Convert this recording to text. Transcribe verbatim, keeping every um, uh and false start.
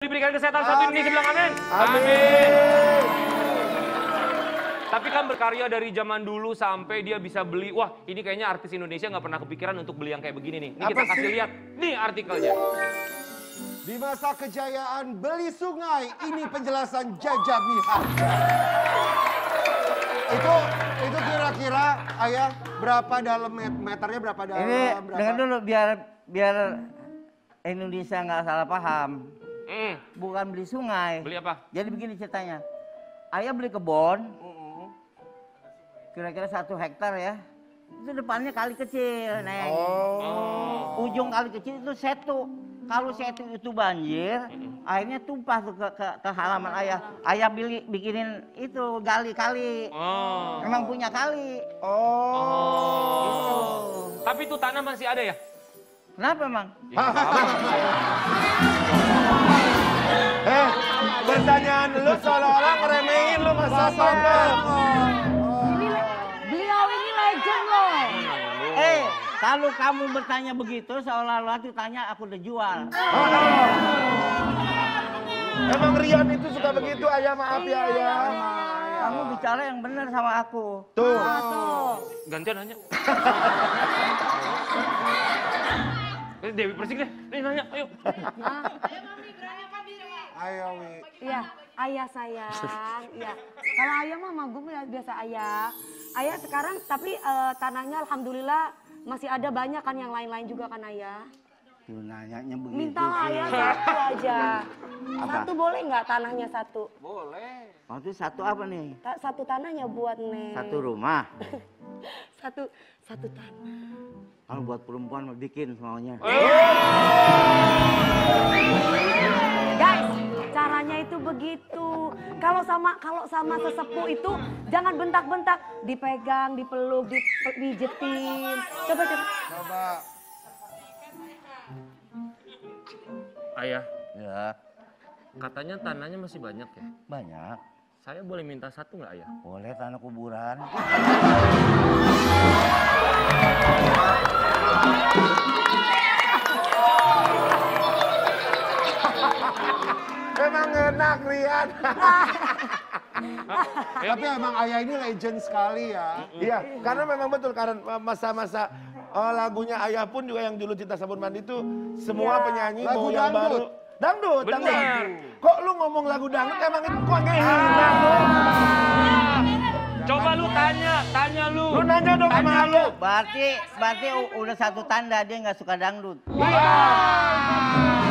Diberikan kesehatan satu Indonesia bilang amin. Amin. Tapi kan berkarya dari zaman dulu sampai dia bisa beli. Wah, ini kayaknya artis Indonesia nggak pernah kepikiran untuk beli yang kayak begini nih. Ini kita Apa kasih sih? lihat. Nih artikelnya. Di masa kejayaan beli sungai, ini penjelasan Jaja Miharja. Itu itu kira-kira ayah berapa dalam met- meternya berapa dalam? Ini berapa? dengar dulu biar biar Indonesia nggak salah paham. Mm. Bukan beli sungai. Beli apa? Jadi begini ceritanya. Ayah beli kebun. Kira-kira satu hektar ya. Itu depannya kali kecil, Neng. Oh. Ujung kali kecil itu setu. Kalau setu itu banjir, airnya tumpah tuh ke, ke, ke halaman ayah. Ayah beli, bikinin itu gali kali. Oh. Memang punya kali. Oh. Oh. Tapi itu tanah masih ada ya? Kenapa emang? Ya, nggak apa-apa. Eh, pertanyaan lu seolah-olah ngeremehin lu masa sombong. Beliau ini legend loh. Eh, kalau kamu bertanya begitu, seolah-olah itu tanya aku udah jual. Emang Rian itu suka begitu, ayah maaf ya ayah. Kamu bicara yang benar sama aku. Tuh. Gantian nanya. Eh, Dewi Persik deh. Nih nanya, ayo. Ayo Wi. Iya, ayah sayang. Iya. Kalau ayah mah mah gue biasa ayah. Ayah sekarang tapi eh, tanahnya alhamdulillah masih ada banyak kan yang lain-lain juga kan ayah. Tuh nanyanya begitu. Minta ayah satu aja. Apa? Satu boleh nggak tanahnya satu? Oh, itu satu apa nih? Ta- Satu tanahnya buat Neng. Satu rumah. Satu satu tanah. Kalau buat perempuan mau bikin semuanya. Guys, caranya itu begitu. Kalau sama kalau sama sesepuh itu jangan bentak-bentak, dipegang, dipeluk, dipijetin. Coba coba. Coba. Ayah, Ya, katanya tanahnya masih banyak ya? banyak. Saya boleh minta satu nggak ayah? Boleh tanah kuburan. Emang enak Rian. Ayo. Tapi emang ayah ini legend sekali ya. Iya, karena memang betul karena masa-masa oh, lagunya ayah pun juga yang dulu Cinta Sabun Mandi itu semua Iya. penyanyi Lagu mau yang dangdut. baru. Dangdut, Bener. dangdut. Kok lu ngomong lagu dangdut emang itu kok gini? Coba lu tanya, tanya lu. Lu nanya dong sama Tanya lu. Berarti berarti u- udah satu tanda dia nggak suka dangdut. Iya.